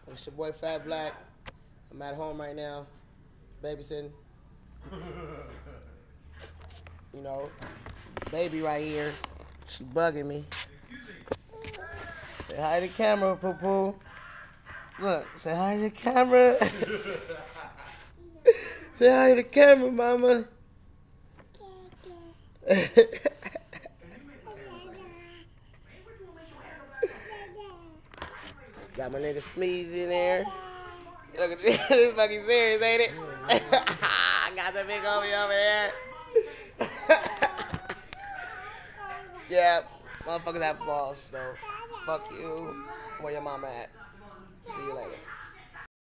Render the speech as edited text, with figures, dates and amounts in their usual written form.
It's your boy Phat Blacc. I'm at home right now, babysitting. You know, baby right here. She bugging me. Say hi to the camera, poo poo. Look, say hi to the camera. Say hi to the camera, mama. Got my nigga Smeezy in there. Look at this. This fucking serious, ain't it? Got the big homie over there. Yeah, motherfuckers have balls, so fuck you. Where your mama at? See you later.